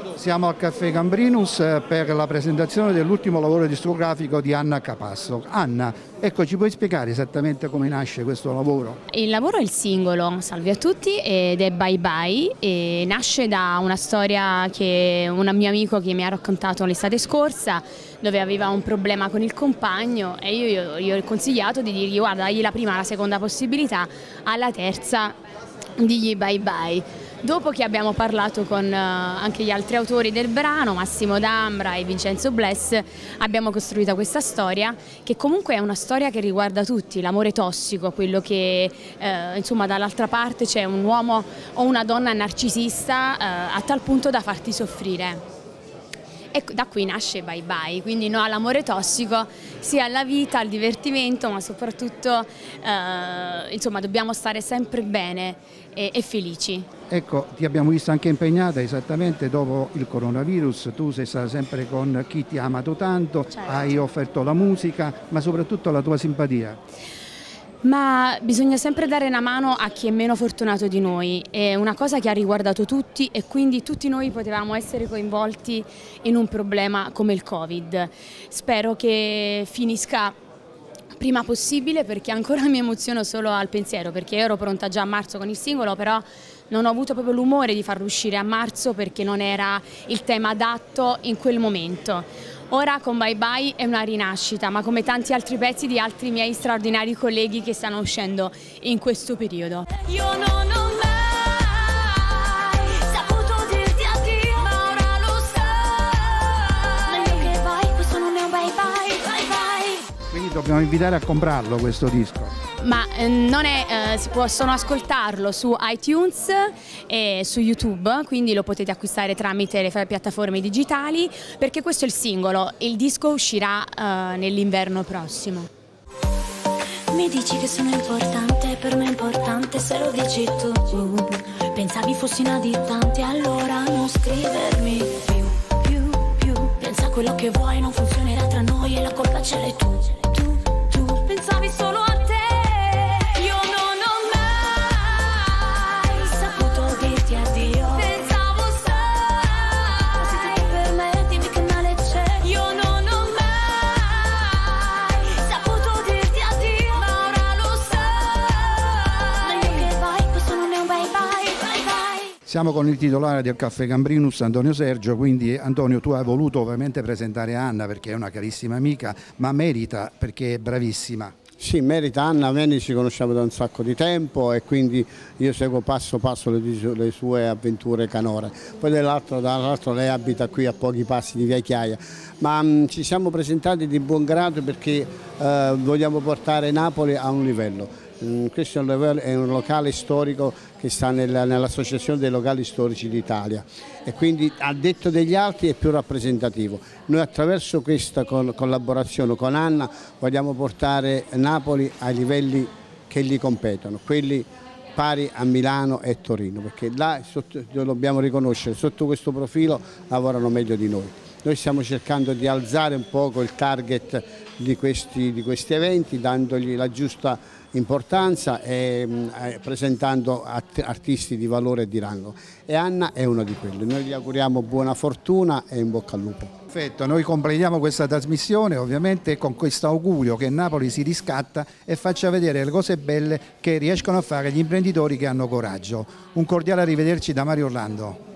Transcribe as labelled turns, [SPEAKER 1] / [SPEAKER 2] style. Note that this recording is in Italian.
[SPEAKER 1] Siamo al Caffè Gambrinus per la presentazione dell'ultimo lavoro discografico di Anna Capasso. Anna, ecco, ci puoi spiegare esattamente come nasce questo lavoro?
[SPEAKER 2] Il lavoro è il singolo Salve a tutti ed è Bye Bye e nasce da una storia che un mio amico che mi ha raccontato l'estate scorsa, dove aveva un problema con il compagno e io gli ho consigliato di dirgli guarda, dagli la prima, la seconda possibilità, alla terza digli bye bye. Dopo che abbiamo parlato con anche gli altri autori del brano, Massimo D'Ambra e Vincenzo Bless, abbiamo costruito questa storia che comunque è una storia che riguarda tutti, l'amore tossico, quello che insomma dall'altra parte c'è un uomo o una donna narcisista a tal punto da farti soffrire. E da qui nasce Bye Bye, quindi no all'amore tossico, sia alla vita, al divertimento, ma soprattutto insomma dobbiamo stare sempre bene e felici.
[SPEAKER 1] Ecco, ti abbiamo visto anche impegnata esattamente dopo il coronavirus, tu sei stata sempre con chi ti ha amato tanto, certo. Hai offerto la musica, ma soprattutto la tua simpatia.
[SPEAKER 2] Ma bisogna sempre dare una mano a chi è meno fortunato di noi, è una cosa che ha riguardato tutti e quindi tutti noi potevamo essere coinvolti in un problema come il Covid. Spero che finisca prima possibile perché ancora mi emoziono solo al pensiero, perché ero pronta già a marzo con il singolo, però non ho avuto proprio l'umore di farlo uscire a marzo perché non era il tema adatto in quel momento. Ora con Bye Bye è una rinascita, ma come tanti altri pezzi di altri miei straordinari colleghi che stanno uscendo in questo periodo. Io non ho mai saputo dirti addio, ma ora lo sai. Meglio che vai, questo non è un bye bye, bye bye.
[SPEAKER 1] Quindi dobbiamo invitare a comprarlo questo disco.
[SPEAKER 2] Ma non è, si possono ascoltarlo su iTunes e su YouTube, quindi lo potete acquistare tramite le piattaforme digitali, perché questo è il singolo, il disco uscirà nell'inverno prossimo.
[SPEAKER 3] Mi dici che sono importante, per me è importante se lo dici tu. Pensavi fossi una dittante, allora non scrivermi più. Pensa a quello che vuoi, non funzionerà tra noi e la colpa ce l'hai tu. Pensavi solo a te.
[SPEAKER 1] Siamo con il titolare del Caffè Gambrinus, Antonio Sergio, quindi Antonio tu hai voluto ovviamente presentare Anna perché è una carissima amica, ma merita perché è bravissima.
[SPEAKER 4] Sì, merita Anna, noi ci conosciamo da un sacco di tempo e quindi io seguo passo passo le sue avventure canore. Poi dall'altro lei abita qui a pochi passi di Via Chiaia, ma ci siamo presentati di buon grado perché vogliamo portare Napoli a un livello. Questo è un locale storico che sta nell'Associazione dei Locali Storici d'Italia e quindi a detto degli altri è più rappresentativo. Noi attraverso questa collaborazione con Anna vogliamo portare Napoli ai livelli che gli competono, quelli pari a Milano e Torino, perché là lo dobbiamo riconoscere, sotto questo profilo lavorano meglio di noi. Noi stiamo cercando di alzare un poco il target di questi eventi, dandogli la giusta importanza e presentando artisti di valore e di rango. E Anna è uno di quelli. Noi gli auguriamo buona fortuna e in bocca al lupo.
[SPEAKER 1] Perfetto, noi completiamo questa trasmissione ovviamente con questo augurio che Napoli si riscatta e faccia vedere le cose belle che riescono a fare gli imprenditori che hanno coraggio. Un cordiale arrivederci da Mario Orlando.